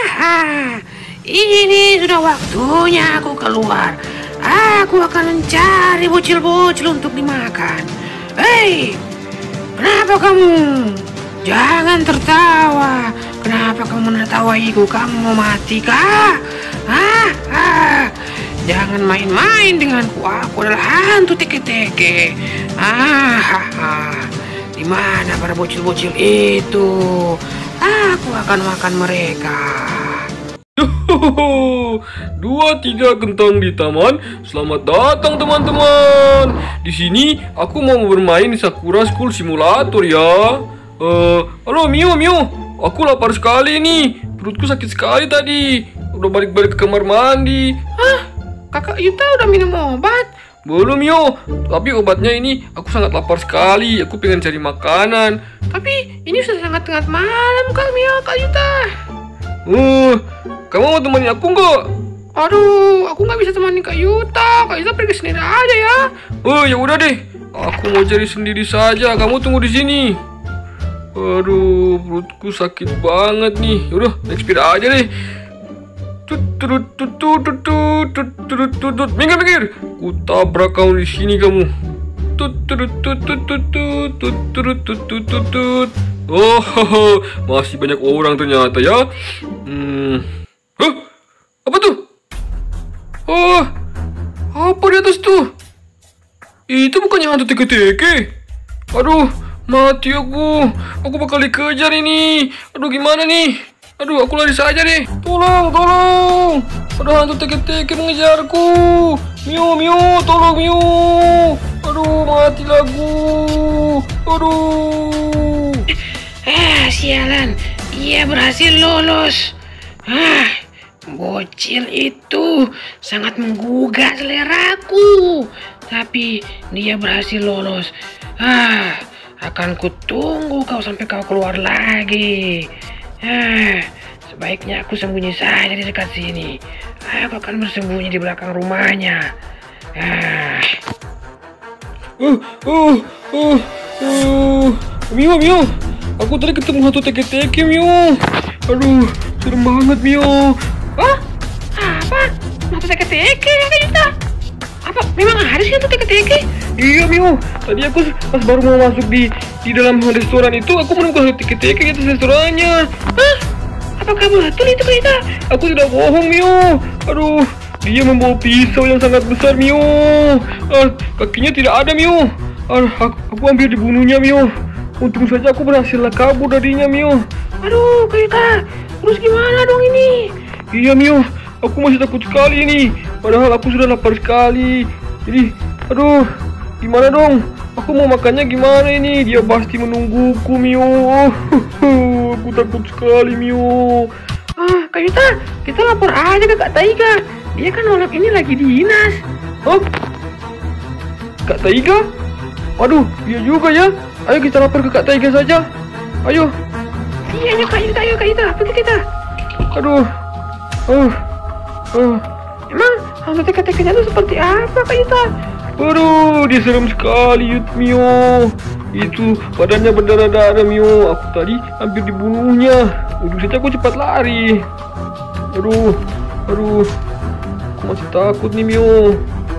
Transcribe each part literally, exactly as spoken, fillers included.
Haha, ini sudah waktunya aku keluar. Aku akan mencari bocil-bocil untuk dimakan. Hei, kenapa kamu? Jangan tertawa. Kenapa kamu menertawaiku? Kamu mau mati kah? Ah, ah. Jangan main-main denganku. Aku adalah hantu teke-teke. Ah, ah, ah. Di mana para bocil-bocil itu? Aku akan makan mereka. Dua tiga kentang di taman. Selamat datang teman-teman. Di sini aku mau bermain di Sakura School Simulator ya. Uh, halo Mio Mio, aku lapar sekali nih. Perutku sakit sekali tadi. Udah balik-balik ke kamar mandi. Hah? Kakak Yuta udah minum obat? Belum Mio, tapi obatnya ini aku sangat lapar sekali. Aku pengen cari makanan. Tapi ini sudah sangat tengah malam Kak Mio, Kak Yuta. Uh, kamu mau temenin aku nggak? Aduh, aku nggak bisa temenin Kak Yuta. Kak Yuta pergi sendiri aja ya. Oh ya udah deh, aku mau cari sendiri saja. Kamu tunggu di sini. Aduh, perutku sakit banget nih. Yaudah, naik sepeda aja deh. Tutut tutut tutut tutut tutut. Minggir minggir. Ku tabrak kamu di sini kamu. Tutut tutut tutut tutut tutut tutut. Oh, masih banyak orang ternyata ya. Hmm. Huh? Apa tuh? Oh, apa di atas tuh? Itu bukannya hantu teke-teke? Aduh, mati aku. Aku bakal dikejar ini. Aduh, gimana nih? Aduh, aku lari saja deh. Tolong, tolong. Ada hantu teke-teke mengejarku. Mio, Mio, tolong Mio. Aduh, mati lagu. Aduh. Ah, sialan. Ia berhasil lolos. Ah, bocil itu sangat menggugah seleraku. Tapi dia berhasil lolos. Ah, akan kutunggu kau sampai kau keluar lagi. Ah, sebaiknya aku sembunyi saja di dekat sini. Aku akan bersembunyi di belakang rumahnya. Ah. Uh, uh, uh, uh. Mio, Mio. Aku tadi ketemu hantu teke-teke, Mio. Aduh, serem banget, Mio. Oh, apa? Hantu teke-teke ya, Kak? Apa memang ada sih hantu teke-teke? Iya, Mio. Tadi aku pas baru mau masuk di di dalam restoran itu, aku menemukan hantu teke-teke di atas restorannya. Hah? Apakah betul itu, Kak? Aku tidak bohong, Mio. Aduh, dia membawa pisau yang sangat besar, Mio. Ah, kakinya tidak ada, Mio. Ah, aku, aku hampir dibunuhnya, Mio. Untung saja aku berhasil kabur darinya, Mio. Aduh, Kak, terus gimana dong ini? Iya, Mio. Aku masih takut sekali ini. Padahal aku sudah lapar sekali. Jadi, aduh, gimana dong? Aku mau makannya gimana ini? Dia pasti menungguku, Mio. Aku takut sekali, Mio. Ah, Kak Yuta, kita lapor aja ke Kak Taiga. Dia kan malam ini lagi dinas. Oh, Kak Taiga? Aduh, dia juga ya. Ayo kita lapor ke Kak Taiga saja. Ayo. Iya, ayo Kak Yuta, ayo Kak Yuta, pergi kita. Aduh. Oh. Oh. Emang hantu teke-tekenya itu seperti apa, Kak Yuta? Aduh, dia serem sekali, Mio. Itu badannya berdarah-darah, Mio. Aku tadi hampir dibunuhnya. Untung saja aku cepat lari. Aduh, aduh. Aku masih takut nih, Mio.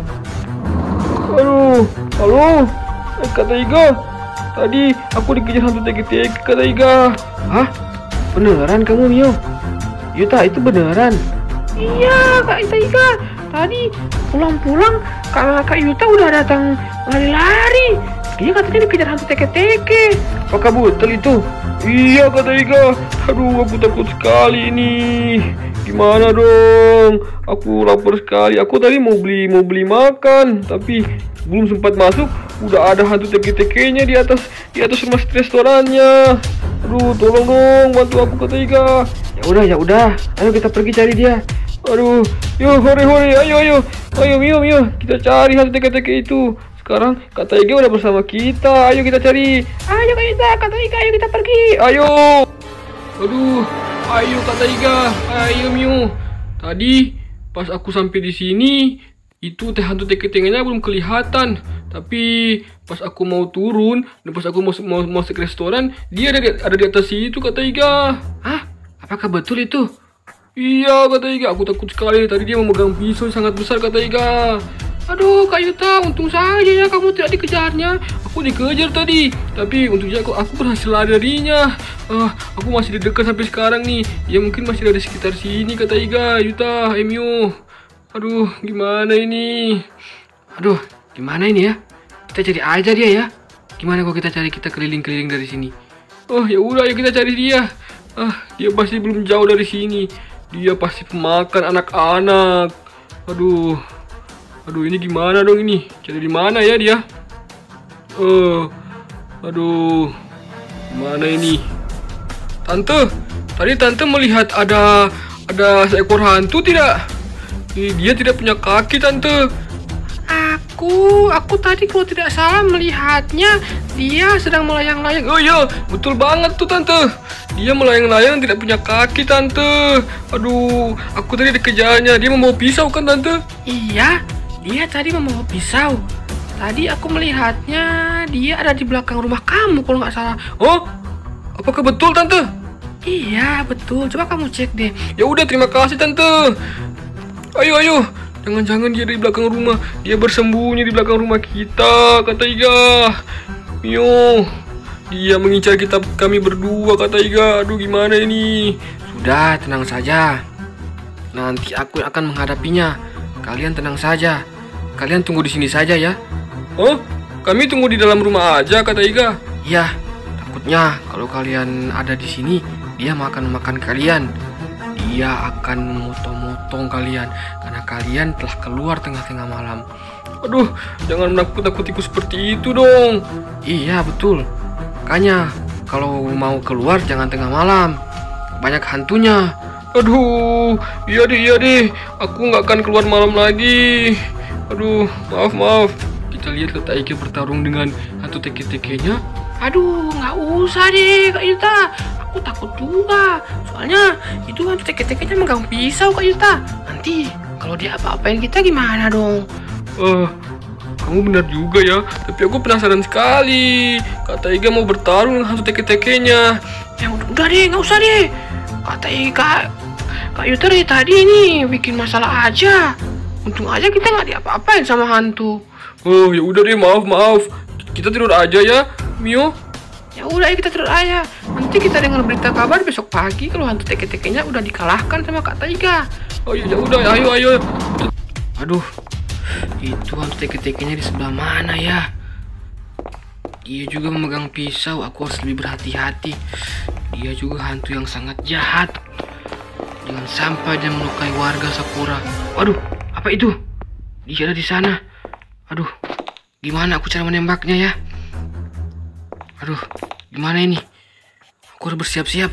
Aduh, halo, eh, Kak Taiga. Tadi aku dikejar hantu teke-teke, Kak Taiga. Hah? Beneran kamu, Mio? Yuta, itu beneran? Iya, Kak Taiga. Tadi pulang-pulang karena Kak Yuta udah datang lari-lari. Dia katanya dikejar hantu teke-teke. Apakah betul itu? Iya, Kak Taiga. Aduh, aku takut sekali ini. Gimana dong? Aku lapar sekali. Aku tadi mau beli mau beli makan, tapi belum sempat masuk, udah ada hantu teke-tekenya di atas di atas rumah restorannya. Aduh, tolong dong, bantu aku, Kak Taiga. Ya udah, ya udah. Ayo kita pergi cari dia. Aduh, yuk, hore hore, ayo ayo, ayo Mio Mio, kita cari hantu teke-teke itu. Sekarang Kak Taiga udah bersama kita. Ayo kita cari. Ayo Kak Yuta, Kak Taiga, ayo kita pergi. Ayo. Aduh, ayo Kak Taiga, ayo Mio. Tadi pas aku sampai di sini, itu teh hantu teke-tekenya belum kelihatan. Tapi pas aku mau turun dan pas aku mau mau masuk restoran, dia ada di, ada di atas situ, Kak Taiga. Hah? Apakah betul itu? Iya, kata Iga. Aku takut sekali. Tadi dia memegang pisau sangat besar, kata Iga. Aduh, Kak Yuta, untung saja ya kamu tidak dikejarnya. Aku dikejar tadi, tapi untungnya aku, aku berhasil lari darinya. Uh, aku masih di dekat sampai sekarang nih. Ya mungkin masih ada di sekitar sini, kata Iga, Yuta, Emio. Aduh, gimana ini? Aduh, gimana ini ya? Kita cari aja dia ya. Gimana kalau kita cari, kita keliling-keliling dari sini? Oh, ya udah, ya kita cari dia. Ah, dia pasti belum jauh dari sini. Dia pasti pemakan anak-anak. Aduh. Aduh, ini gimana dong ini? Cari di mana ya dia? Eh, uh, aduh, gimana ini? Tante, tadi tante melihat ada ada seekor hantu tidak? Dia tidak punya kaki, tante. Aku, aku tadi kalau tidak salah melihatnya dia sedang melayang-layang. Oh iya, betul banget tuh tante. Dia melayang-layang tidak punya kaki, tante. Aduh, aku tadi dikejarnya. Dia membawa pisau kan, tante? Iya. Dia tadi membawa pisau. Tadi aku melihatnya dia ada di belakang rumah kamu kalau nggak salah. Oh, apakah betul tante? Iya betul. Coba kamu cek deh. Ya udah, terima kasih tante. Ayo ayo. Jangan-jangan dia di belakang rumah. Dia bersembunyi di belakang rumah kita, kata Iga. Mio, dia mengincar kita kami berdua, kata Iga. Aduh, gimana ini? Sudah, tenang saja. Nanti aku akan menghadapinya. Kalian tenang saja. Kalian tunggu di sini saja ya. Oh, kami tunggu di dalam rumah aja, kata Iga. Iya, takutnya kalau kalian ada di sini, dia makan makan kalian. Dia akan memotong-motong kalian karena kalian telah keluar tengah-tengah malam. Aduh, jangan menakut-nakutiku seperti itu dong. Iya betul. Makanya kalau mau keluar jangan tengah malam. Banyak hantunya. Aduh, iya deh, iya deh. Aku nggak akan keluar malam lagi. Aduh, maaf, maaf. Kita lihat Kak Iga bertarung dengan hantu teke-tekenya. Aduh, nggak usah deh, Kak Yuta. Aku takut juga. Soalnya itu hantu teke-tekenya megang pisau, Kak Yuta. Nanti kalau dia apa-apain kita gimana dong? Eh, uh, kamu benar juga ya. Tapi aku penasaran sekali. Kak Iga mau bertarung dengan hantu teke-tekenya. Ya udah deh, nggak usah deh. Kata Ika, Kak Yuta dari tadi ini bikin masalah aja. Untung aja kita nggak diapa-apain sama hantu. Oh ya udah deh, maaf maaf. Kita tidur aja ya, Mio. Ya udah ya kita tidur aja. Nanti kita dengar berita kabar besok pagi kalau hantu teke-tekenya udah dikalahkan sama Kak Iga. Oh ya udah, ayo ayo. Aduh, itu hantu teke-tekenya di sebelah mana ya? Dia juga memegang pisau. Aku harus lebih berhati-hati. Dia juga hantu yang sangat jahat. Jangan sampai dia melukai warga Sakura. Waduh, apa itu? Dia ada di sana. Aduh, gimana aku cara menembaknya ya? Aduh, gimana ini? Aku harus bersiap-siap.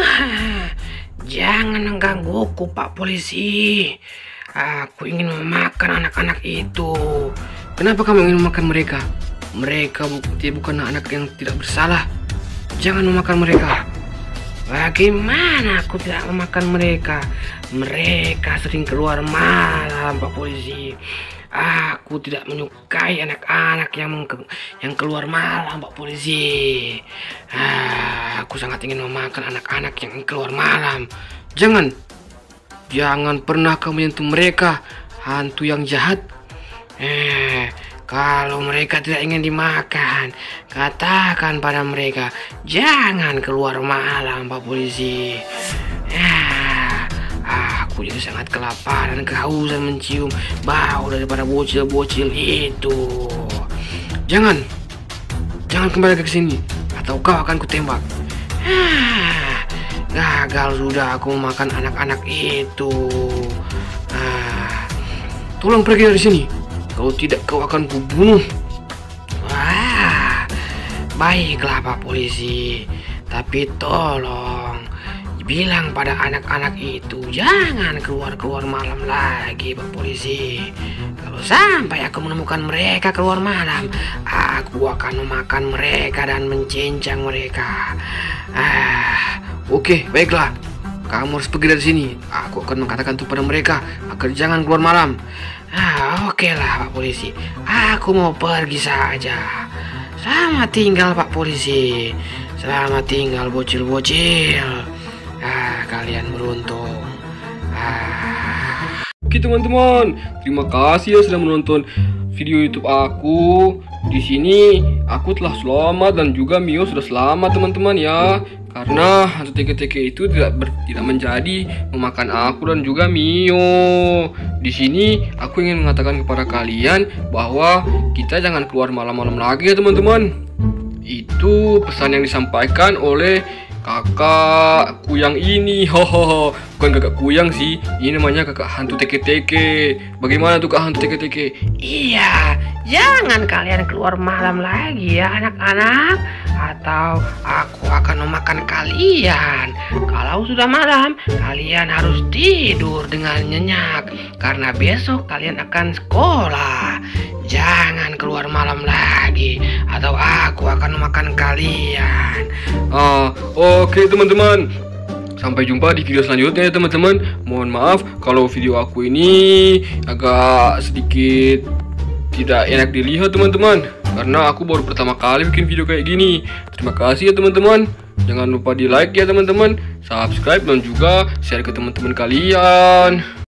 Jangan menggangguku, Pak Polisi. Aku ingin memakan anak-anak itu. Kenapa kamu ingin memakan mereka? Mereka bukti bukan anak yang tidak bersalah. Jangan memakan mereka. Bagaimana aku tidak memakan mereka? Mereka sering keluar malam, Pak Polisi. Aku tidak menyukai anak-anak yang yang keluar malam, Pak Polisi. Ah, aku sangat ingin memakan anak-anak yang keluar malam. Jangan, jangan pernah kamu menyentuh mereka, hantu yang jahat. Eh, kalau mereka tidak ingin dimakan, katakan pada mereka, jangan keluar malam, Pak Polisi. Ah, aku jadi sangat kelaparan, kehausan mencium bau daripada bocil-bocil itu. Jangan, jangan kembali ke sini, atau kau akan kutembak. Ah, gagal sudah aku memakan anak-anak itu. Ah, tolong pergi dari sini. Kalau tidak kau akan kubunuh. Wah, baiklah Pak Polisi. Tapi tolong bilang pada anak-anak itu jangan keluar-keluar malam lagi, Pak Polisi. Kalau sampai aku menemukan mereka keluar malam, aku akan memakan mereka dan mencincang mereka. Ah, oke, baiklah. Kamu harus pergi dari sini. Aku akan mengatakan itu pada mereka agar jangan keluar malam. Ah, oke lah Pak Polisi. Aku mau pergi saja. Selamat tinggal Pak Polisi. Selamat tinggal bocil-bocil. Ah, kalian beruntung. Oke teman-teman, terima kasih ya sudah menonton video YouTube aku. Di sini aku telah selamat dan juga Mio sudah selamat teman-teman ya. Karena hantu teke-teke itu tidak ber, tidak menjadi memakan aku dan juga Mio. Di sini aku ingin mengatakan kepada kalian bahwa kita jangan keluar malam-malam lagi ya teman-teman. Itu pesan yang disampaikan oleh kakakku yang ini. Hohoho, bukan kakak kuyang sih, ini namanya kakak hantu teke-teke. Bagaimana tuh kak hantu teke-teke? Iya, jangan kalian keluar malam lagi ya anak-anak, atau aku akan memakan kalian. Kalau sudah malam, kalian harus tidur dengan nyenyak, karena besok kalian akan sekolah. Jangan keluar malam lagi, atau aku akan memakan kalian. Ah, oke teman-teman. Sampai jumpa di video selanjutnya ya teman-teman. Mohon maaf kalau video aku ini agak sedikit tidak enak dilihat teman-teman, karena aku baru pertama kali bikin video kayak gini. Terima kasih ya teman-teman. Jangan lupa di like ya teman-teman, subscribe dan juga share ke teman-teman kalian.